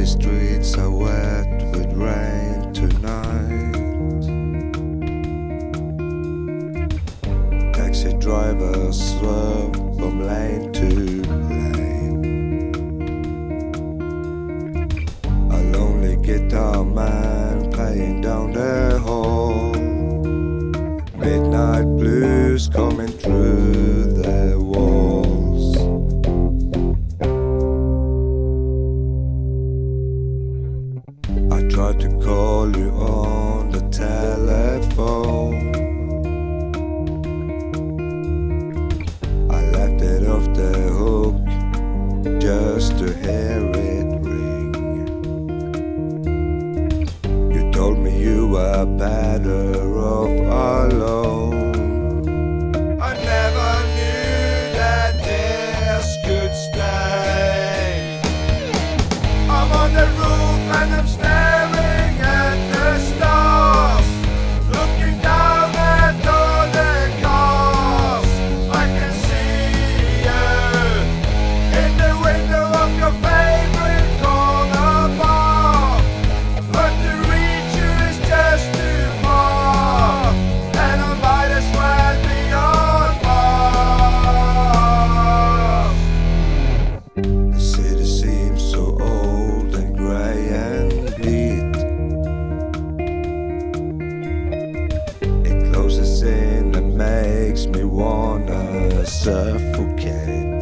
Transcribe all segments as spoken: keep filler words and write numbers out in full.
the streets are wet with rain tonight. Taxi drivers swerve from lane to lane. A lonely guitar man playing down the hall. Midnight blues coming through the walls. I tried to call you on the telephone. I left it off the hook just to hear it ring. You told me you were better off alone. I never knew that this could stay. I'm on the roof and I'm staring at the stars, looking down at all the cars. I can see you in the window of your favorite corner bar, but to reach you is just too far, and I might as well be on Mars. The city seems so old and grey and bleak. It closes in and makes me wanna suffocate.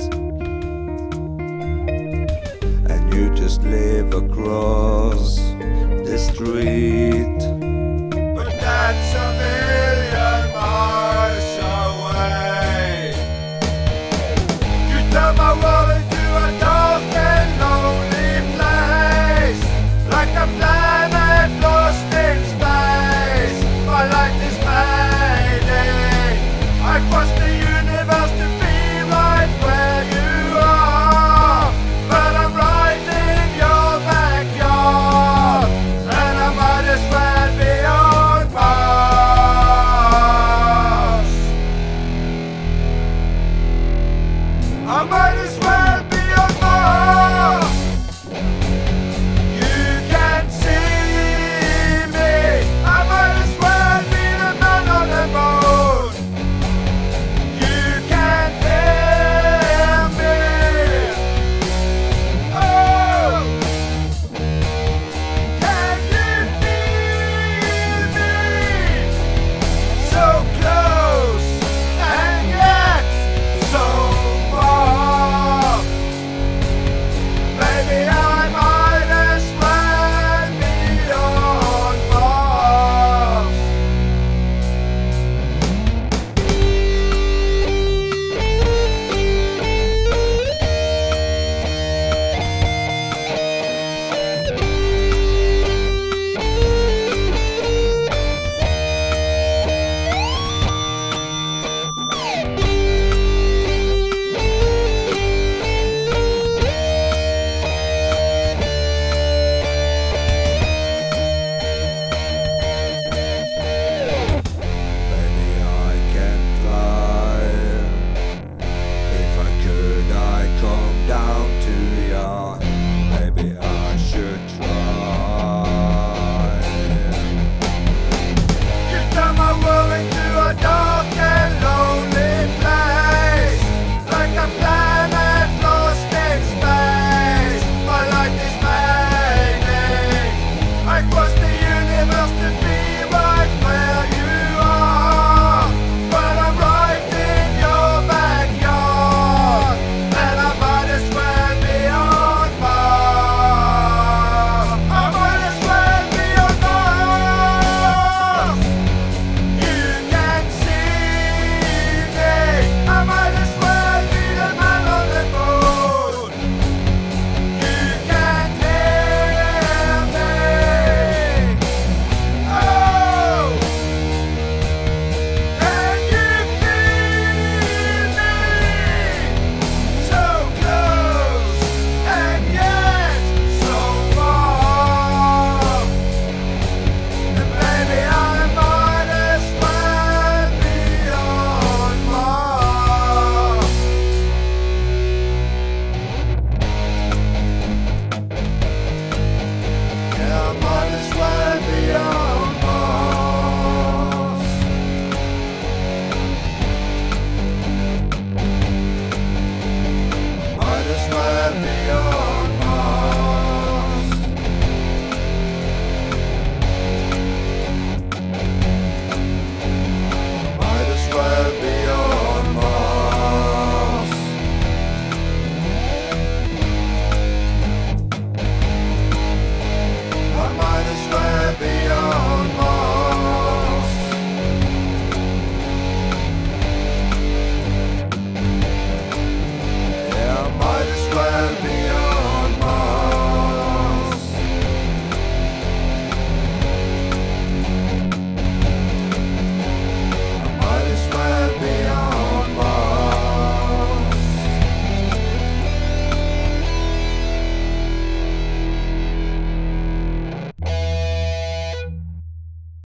And you just live across the street.